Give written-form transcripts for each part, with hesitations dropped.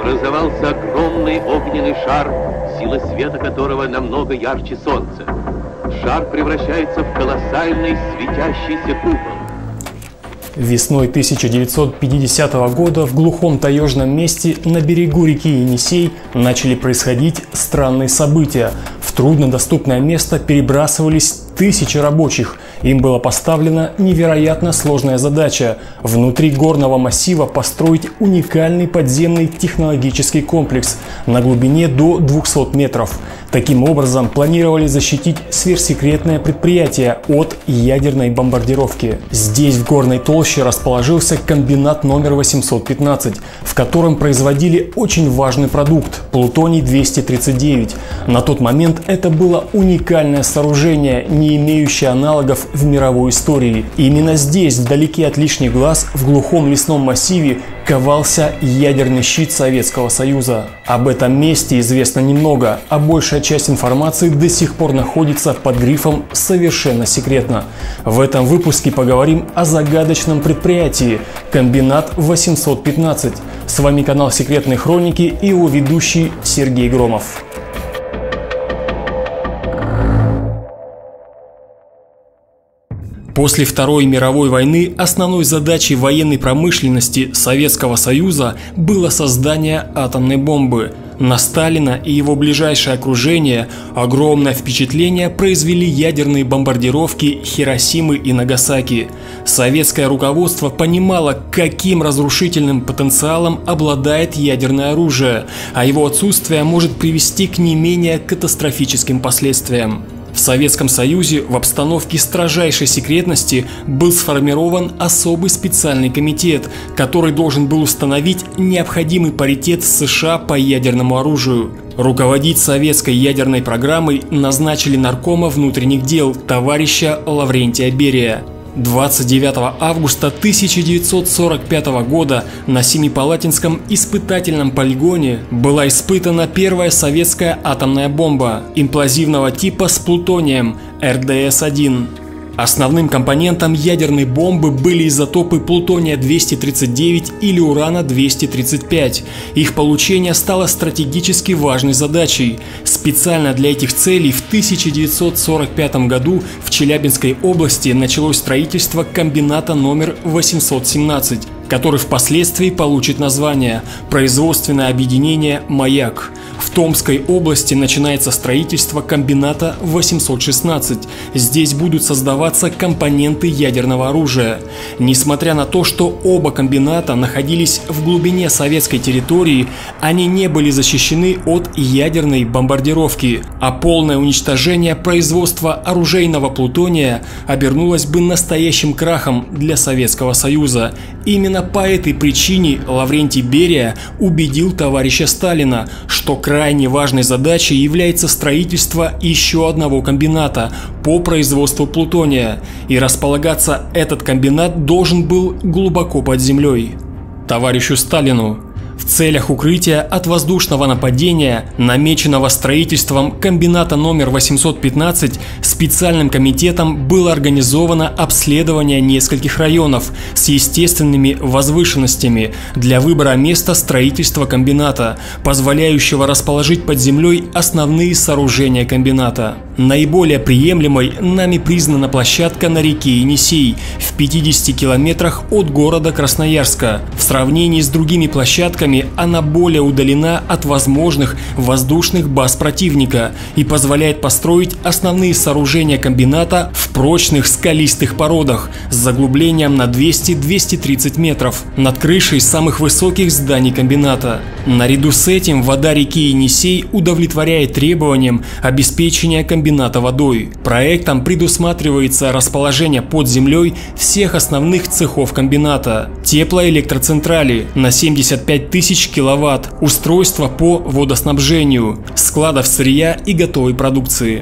образовался огромный огненный шар, сила света которого намного ярче солнца. Шар превращается в колоссальный светящийся купол. Весной 1950 года в глухом таежном месте на берегу реки Енисей начали происходить странные события. В труднодоступное место перебрасывались тысячи рабочих. Им была поставлена невероятно сложная задача – внутри горного массива построить уникальный подземный технологический комплекс на глубине до 200 метров. Таким образом, планировали защитить сверхсекретное предприятие от ядерной бомбардировки. Здесь, в горной толще, расположился комбинат номер 815, в котором производили очень важный продукт – плутоний-239. На тот момент это было уникальное сооружение, не имеющее аналогов в мировой истории. Именно здесь, вдалеке от лишних глаз, в глухом лесном массиве, ковался ядерный щит Советского Союза. Об этом месте известно немного, а большая часть информации до сих пор находится под грифом «Совершенно секретно». В этом выпуске поговорим о загадочном предприятии «Комбинат 815». С вами канал «Секретные хроники» и его ведущий Сергей Громов. После Второй мировой войны основной задачей военной промышленности Советского Союза было создание атомной бомбы. На Сталина и его ближайшее окружение огромное впечатление произвели ядерные бомбардировки Хиросимы и Нагасаки. Советское руководство понимало, каким разрушительным потенциалом обладает ядерное оружие, а его отсутствие может привести к не менее катастрофическим последствиям. В Советском Союзе в обстановке строжайшей секретности был сформирован особый специальный комитет, который должен был установить необходимый паритет с США по ядерному оружию. Руководить советской ядерной программой назначили наркома внутренних дел товарища Лаврентия Берия. 29 августа 1945 года на Семипалатинском испытательном полигоне была испытана первая советская атомная бомба имплозивного типа с плутонием РДС-1. Основным компонентом ядерной бомбы были изотопы плутония-239 или урана-235. Их получение стало стратегически важной задачей. Специально для этих целей в 1945 году в Челябинской области началось строительство комбината номер 817, который впоследствии получит название «Производственное объединение «Маяк». В Томской области начинается строительство комбината 816. Здесь будут создаваться компоненты ядерного оружия. Несмотря на то, что оба комбината находились в глубине советской территории, они не были защищены от ядерной бомбардировки, а полное уничтожение производства оружейного плутония обернулось бы настоящим крахом для Советского Союза. Именно по этой причине Лаврентий Берия убедил товарища Сталина, что крайне важной задачей является строительство еще одного комбината по производству плутония, и располагаться этот комбинат должен был глубоко под землей. Товарищу Сталину в целях укрытия от воздушного нападения, намеченного строительством комбината номер 815, специальным комитетом было организовано обследование нескольких районов с естественными возвышенностями для выбора места строительства комбината, позволяющего расположить под землей основные сооружения комбината. Наиболее приемлемой нами признана площадка на реке Енисей в 50 километрах от города Красноярска. В сравнении с другими площадками она более удалена от возможных воздушных баз противника и позволяет построить основные сооружения комбината в прочных скалистых породах с заглублением на 200-230 метров над крышей самых высоких зданий комбината. Наряду с этим вода реки Енисей удовлетворяет требованиям обеспечения комбината водой. Проектом предусматривается расположение под землей всех основных цехов комбината, теплоэлектроцентрали на 75 тысяч киловатт, устройства по водоснабжению, складов сырья и готовой продукции.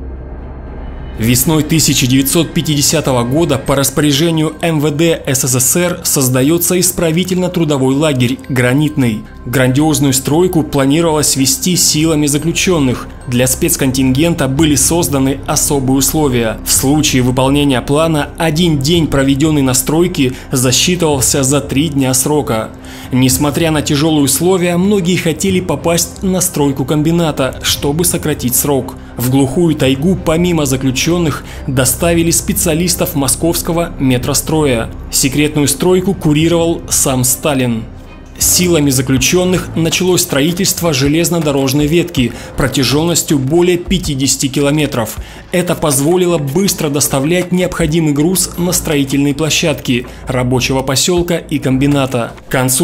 Весной 1950 года по распоряжению МВД СССР создается исправительно-трудовой лагерь «Гранитный». Грандиозную стройку планировалось вести силами заключенных. Для спецконтингента были созданы особые условия. В случае выполнения плана 1 день, проведенный на стройке, засчитывался за 3 дня срока. Несмотря на тяжелые условия, многие хотели попасть на стройку комбината, чтобы сократить срок. В глухую тайгу помимо заключенных доставили специалистов московского метростроя. Секретную стройку курировал сам Сталин. Силами заключенных началось строительство железнодорожной ветки протяженностью более 50 километров. Это позволило быстро доставлять необходимый груз на строительные площадки рабочего поселка и комбината. К концу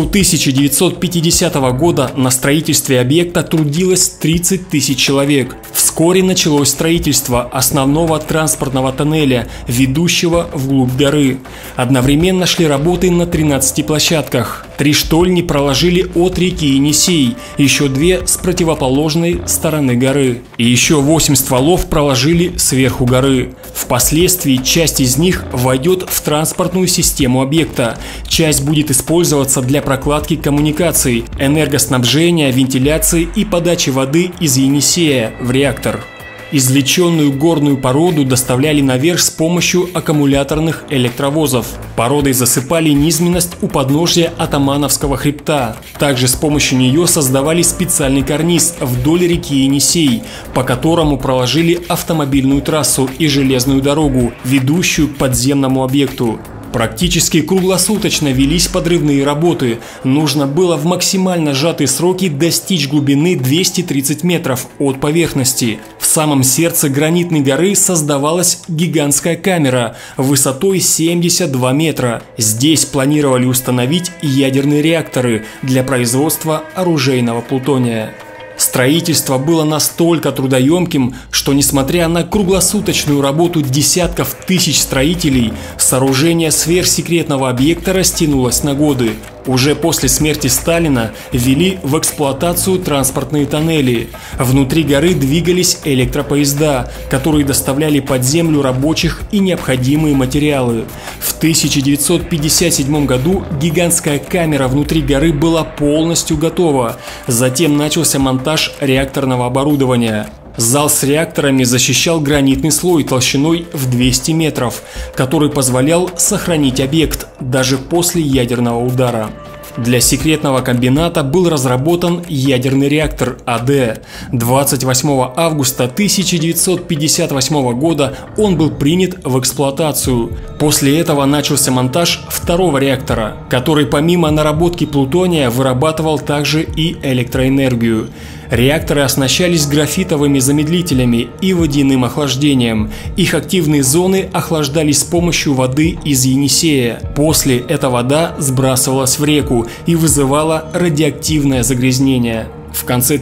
1950 года на строительстве объекта трудилось 30 тысяч человек. Вскоре началось строительство основного транспортного тоннеля, ведущего вглубь горы. Одновременно шли работы на 13 площадках. 3 штольни проложили от реки Енисей, еще 2 с противоположной стороны горы. И еще 8 стволов проложили сверху горы. Впоследствии часть из них войдет в транспортную систему объекта. Часть будет использоваться для прокладки коммуникаций, энергоснабжения, вентиляции и подачи воды из Енисея в реактор. Извлеченную горную породу доставляли наверх с помощью аккумуляторных электровозов. Породой засыпали низменность у подножия Атамановского хребта. Также с помощью нее создавали специальный карниз вдоль реки Енисей, по которому проложили автомобильную трассу и железную дорогу, ведущую к подземному объекту. Практически круглосуточно велись подрывные работы. Нужно было в максимально сжатые сроки достичь глубины 230 метров от поверхности. В самом сердце гранитной горы создавалась гигантская камера высотой 72 метра. Здесь планировали установить ядерные реакторы для производства оружейного плутония. Строительство было настолько трудоемким, что несмотря на круглосуточную работу десятков тысяч строителей, сооружение сверхсекретного объекта растянулось на годы. Уже после смерти Сталина ввели в эксплуатацию транспортные тоннели. Внутри горы двигались электропоезда, которые доставляли под землю рабочих и необходимые материалы. В 1957 году гигантская камера внутри горы была полностью готова. Затем начался монтаж реакторного оборудования. Зал с реакторами защищал гранитный слой толщиной в 200 метров, который позволял сохранить объект даже после ядерного удара. Для секретного комбината был разработан ядерный реактор АД. 28 августа 1958 года он был принят в эксплуатацию. После этого начался монтаж второго реактора, который помимо наработки плутония вырабатывал также и электроэнергию. Реакторы оснащались графитовыми замедлителями и водяным охлаждением. Их активные зоны охлаждались с помощью воды из Енисея. После эта вода сбрасывалась в реку и вызывала радиоактивное загрязнение. В конце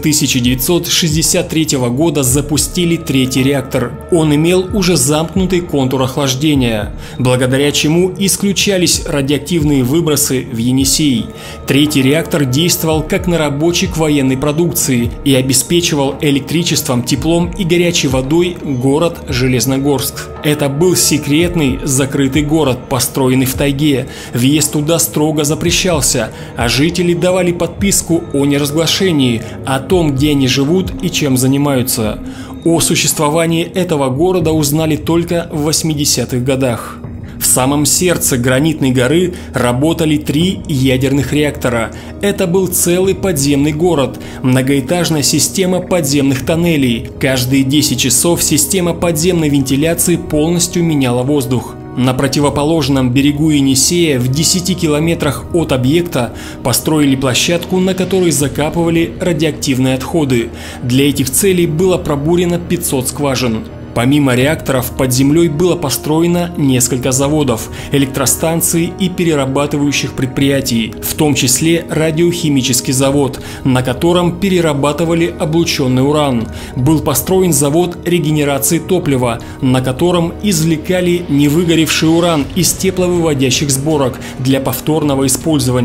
1963 года запустили третий реактор. Он имел уже замкнутый контур охлаждения, благодаря чему исключались радиоактивные выбросы в Енисей. Третий реактор действовал как наработчик военной продукции и обеспечивал электричеством, теплом и горячей водой город Железногорск. Это был секретный закрытый город, построенный в тайге. Въезд туда строго запрещался, а жители давали подписку о неразглашении, о том, где они живут и чем занимаются. О существовании этого города узнали только в 80-х годах. В самом сердце гранитной горы работали 3 ядерных реактора. Это был целый подземный город, многоэтажная система подземных тоннелей. Каждые 10 часов система подземной вентиляции полностью меняла воздух. На противоположном берегу Енисея в 10 километрах от объекта построили площадку, на которой закапывали радиоактивные отходы. Для этих целей было пробурено 500 скважин. Помимо реакторов, под землей было построено несколько заводов, электростанций и перерабатывающих предприятий, в том числе радиохимический завод, на котором перерабатывали облученный уран. Был построен завод регенерации топлива, на котором извлекали невыгоревший уран из тепловыводящих сборок для повторного использования.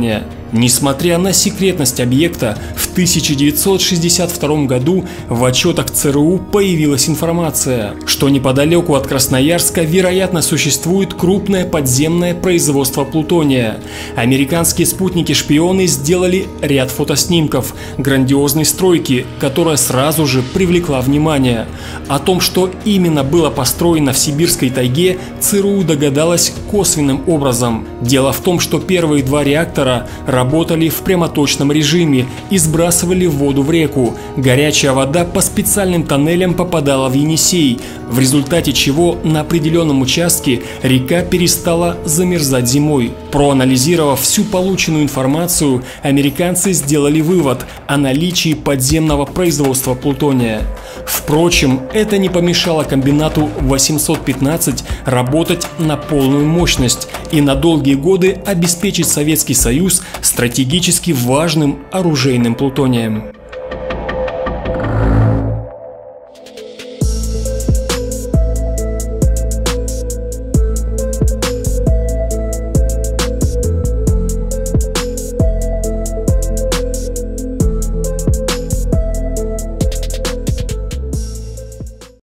Несмотря на секретность объекта, в 1962 году в отчетах ЦРУ появилась информация, что неподалеку от Красноярска, вероятно, существует крупное подземное производство плутония. Американские спутники-шпионы сделали ряд фотоснимков грандиозной стройки, которая сразу же привлекла внимание. О том, что именно было построено в сибирской тайге, ЦРУ догадалась косвенным образом. Дело в том, что первые два реактора работали в прямоточном режиме и сбрасывали воду в реку. Горячая вода по специальным тоннелям попадала в Енисей, в результате чего на определенном участке река перестала замерзать зимой. Проанализировав всю полученную информацию, американцы сделали вывод о наличии подземного производства плутония. Впрочем, это не помешало комбинату 815 работать на полную мощность и на долгие годы обеспечить Советский Союз стратегически важным оружейным плутонием.